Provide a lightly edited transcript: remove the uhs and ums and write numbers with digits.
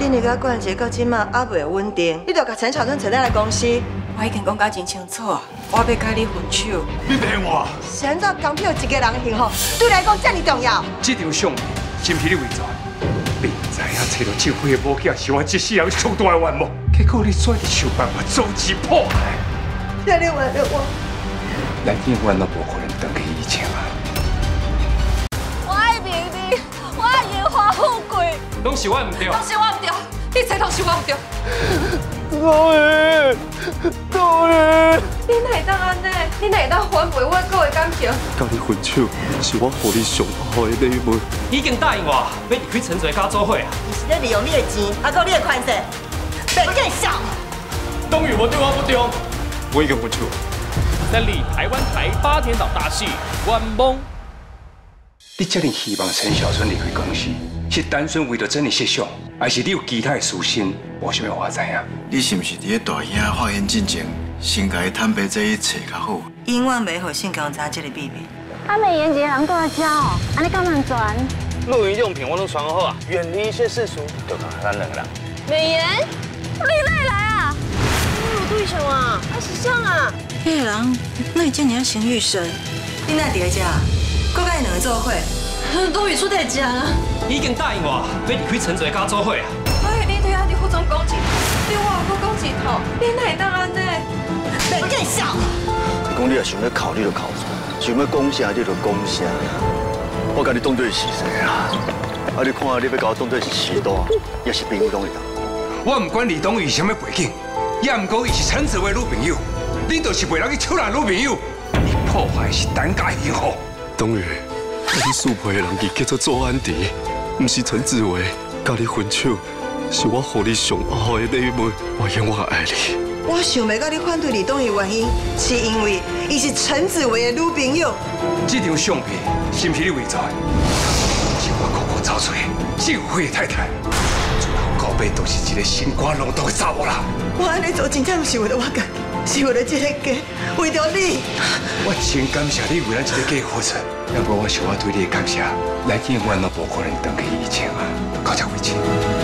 这两个关节到今嘛还袂稳定，你着甲陈小春找来公司。 我已经讲甲真清楚，我要甲你分手。 你骗我！ 现在港票一个人幸福，对你来讲这么重要。 这张相片是不是你伪造？你唔知影找到这回的物件是我这世人上大的愿望，结果你选想办法阻止破坏。 那你为了我， 咱永远都无可能回去以前啊！ 我爱名利，我爱荣华富贵， 拢是我唔对， 都是我唔对，一切都是我唔对。 导演，导演， 你哪会当安尼？你哪会当反背我各的感情？ 甲你分手是我予你上好的礼物。 已经答应我要离开陈水家做伙啊！ 你是在利用你的钱，还有你的款式，别见笑。 冬雨，我对我不对， 我已经分手。 三立台湾台8天档大戏《晚梦》。 你这么希望陈小春离开公司，是单纯为了整理摄像，还是你有其他的私心？我想要我知影。 你是不是伫咧大兄发现进前，先甲伊坦白这一切较好？ 永远袂互信强知这个秘密。 阿美妍姐人跟我交，安尼敢能传？ 露营用品我都传好啊，远离一些世俗，就靠咱两个人。 美妍，你哪来啊？我有对象啊，是谁啊？ 迄个人哪会这么情欲深？你哪伫遮？搁甲伊两个做伙？ 冬雨出代志啊！ 已经答应我要离开陈水家做伙啊！ 我係你對阿啲副總講一套，對我又講一套，你哪會當安尼？ 别见笑。 你讲你也想要考，你就考出；想要讲啥，你就讲啥。我甲你当作是谁啊？啊，你看你要甲我当作是士大，也是朋友拢会当。 我唔管李东宇什么背景，也唔过伊是陈子伟女朋友，你就是袂当去抢人女朋友，你破坏的是单家幸福。 冬雨，你素陪的人伊叫做周安迪，不是陈志伟。甲你分手是我予你上好的礼物，我永远爱你。 我想要甲你反对李东的原因，是因为伊是陈子维的女朋友。 这张相片是不是你伪造的？是我苦苦找出的救火的太太，最后到尾都是一个心肝浪荡的查某人。 我安尼做真正不是为了我家己，是为了这个家，为着你。 我真感谢你为咱这个家付出，要不我想我对你的感谢，咱永远都无可能回去以前啊！到这为止。